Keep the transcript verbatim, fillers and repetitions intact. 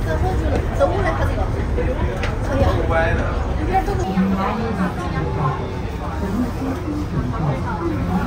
我觉得走的它这个可以啊，一点都不。